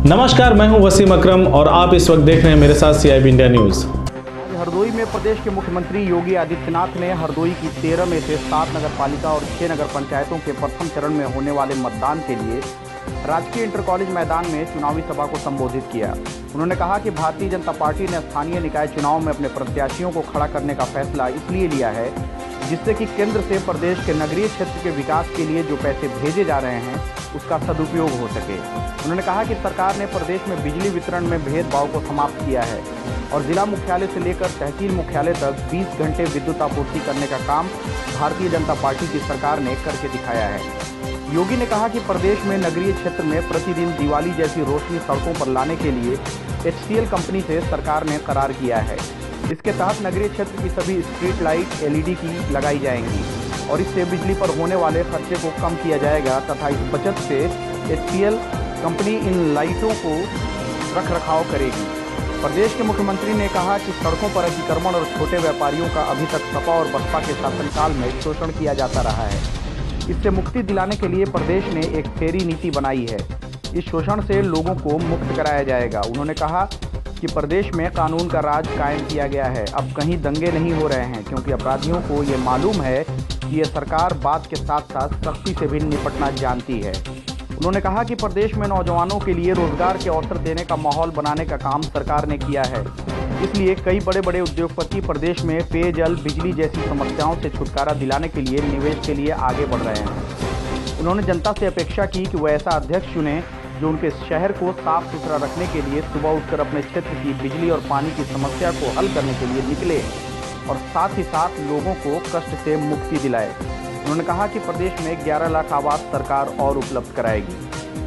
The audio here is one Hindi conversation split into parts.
नमस्कार, मैं हूं वसीम अकरम और आप इस वक्त देख रहे हैं मेरे साथ CIB इंडिया न्यूज़। हरदोई में प्रदेश के मुख्यमंत्री योगी आदित्यनाथ ने हरदोई की 13 में से 7 नगर पालिका और 6 नगर पंचायतों के प्रथम चरण में होने वाले मतदान के लिए राजकीय इंटर कॉलेज मैदान में चुनावी सभा को संबोधित किया। उन्होंने कहा कि भारतीय जनता पार्टी ने स्थानीय निकाय चुनाव में अपने प्रत्याशियों को खड़ा करने का फैसला इसलिए लिया है जिससे कि केंद्र से प्रदेश के नगरीय क्षेत्र के विकास के लिए जो पैसे भेजे जा रहे हैं उसका सदुपयोग हो सके। उन्होंने कहा कि सरकार ने प्रदेश में बिजली वितरण में भेदभाव को समाप्त किया है और जिला मुख्यालय से लेकर तहसील मुख्यालय तक 20 घंटे विद्युत आपूर्ति करने का काम भारतीय जनता पार्टी की सरकार ने करके दिखाया है। योगी ने कहा कि प्रदेश में नगरीय क्षेत्र में प्रतिदिन दिवाली जैसी रोशनी सड़कों पर लाने के लिए HCL कंपनी से सरकार ने करार किया है। इसके तहत नगरीय क्षेत्र की सभी स्ट्रीट लाइट LED की लगाई जाएंगी और इससे बिजली पर होने वाले खर्चे को कम किया जाएगा तथा इस बचत से HCL कंपनी इन लाइटों को रखरखाव करेगी। प्रदेश के मुख्यमंत्री ने कहा कि सड़कों पर अतिक्रमण और छोटे व्यापारियों का अभी तक सपा और बसपा के शासनकाल में शोषण किया जाता रहा है। इससे मुक्ति दिलाने के लिए प्रदेश ने एक फेरी नीति बनाई है। इस शोषण से लोगों को मुक्त कराया जाएगा। उन्होंने कहा कि प्रदेश में कानून का राज कायम किया गया है। अब कहीं दंगे नहीं हो रहे हैं क्योंकि अपराधियों को ये मालूम है कि ये सरकार बात के साथ साथ सख्ती से भी निपटना जानती है। उन्होंने कहा कि प्रदेश में नौजवानों के लिए रोजगार के अवसर देने का माहौल बनाने का काम सरकार ने किया है। इसलिए कई बड़े बड़े उद्योगपति प्रदेश में पेयजल, बिजली जैसी समस्याओं से छुटकारा दिलाने के लिए निवेश के लिए आगे बढ़ रहे हैं। उन्होंने जनता से अपेक्षा की कि वह ऐसा अध्यक्ष चुने जो उनके शहर को साफ सुथरा रखने के लिए सुबह उठकर अपने क्षेत्र की बिजली और पानी की समस्या को हल करने के लिए निकले और साथ ही साथ लोगों को कष्ट से मुक्ति दिलाए। उन्होंने कहा कि प्रदेश में 11 लाख आवास सरकार और उपलब्ध कराएगी।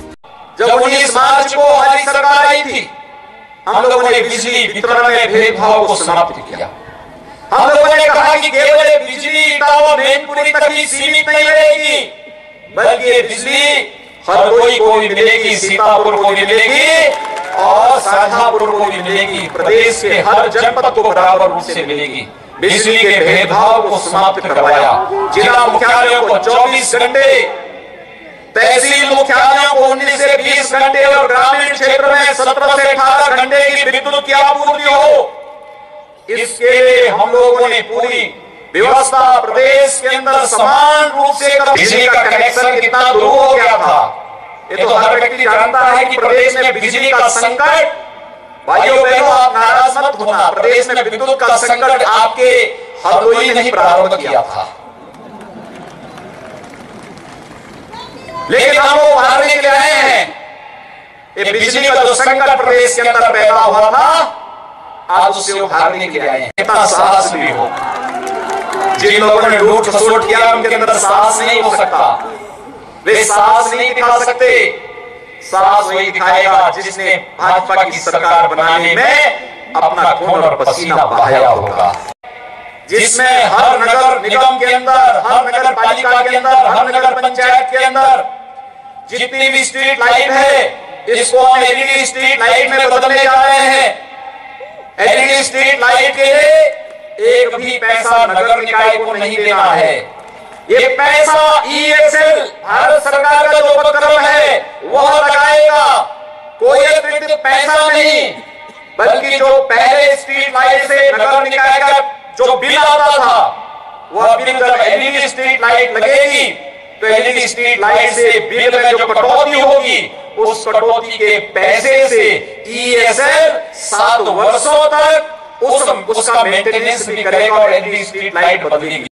जब 19 मार्च को हमारी सरकार आई थी, हम लोगों ने बिजली वितरण में भेदभाव को समाप्त किया। हम लोगों ने कहा कि केवल बिजली इटावा मैनपुरी तक ही सीमित नहीं रहेगी, बल्कि बिजली हरदोई को भी मिलेगी, सीतापुर को भी मिलेगी और शाहजहांपुर को भी मिलेगी। प्रदेश के हर जनपद को बराबर रूप से मिलेगी। बिजली के भेदभाव को समाप्त करवाया। जिला मुख्यालयों को 24 घंटे, तहसील मुख्यालयों को 19 से 20 घंटे और ग्रामीण क्षेत्र में 17 से 18 घंटे की विद्युत की आपूर्ति हो। इसके लिए हम लोगों ने पूरी व्यवस्था प्रदेश के अंदर समान रूप से बिजली का कनेक्शन कितना दूर हो गया था, ये तो हर व्यक्ति जानता है कि प्रदेश में बिजली का संकट, भाइयों बहनों आप नाराज मत होना, प्रदेश में विद्युत का संकट आपके हरदोई ने ही प्रारंभ किया था। लेकिन हम लोग उभारने के लिए आए हैं। ये बिजली का जो संकट प्रदेश के अंदर पैदा हुआ था, आज उसे उभारने के लिए आए हैं। इतना साहस भी हो। जिन लोगों ने लूट खसोट किया उनके अंदर साहस नहीं हो सकता, वे साहस नहीं दिखा सकते। साहस वही दिखाएगा जिसने भाजपा की सरकार बनाने में अपना खून और पसीना बहाया होगा, जिसमें हर नगर निगम के अंदर, हर नगर पालिका के अंदर, हर नगर पंचायत के अंदर जितनी भी स्ट्रीट लाइट है इसको हम LED स्ट्रीट लाइट में बदलने जा रहे हैं। LED स्ट्रीट लाइट के लिए एक भी पैसा नगर निकाय को नहीं देना है। ये पैसा ESL भारत सरकार का जो उपक्रम है वह लगाएगा। कोई अतिरिक्त पैसा नहीं, बल्कि जो पहले स्ट्रीट लाइट से नगर निकाय का जो बिल आता था वह बिल जब LED स्ट्रीट लाइट लगेगी तो LED स्ट्रीट लाइट से बिल में जो कटौती होगी उस कटौती के पैसे से ESL 7 वर्षों तक उसका मेंटेनेंस भी करेगा और LED स्ट्रीट लाइट बदलेगी।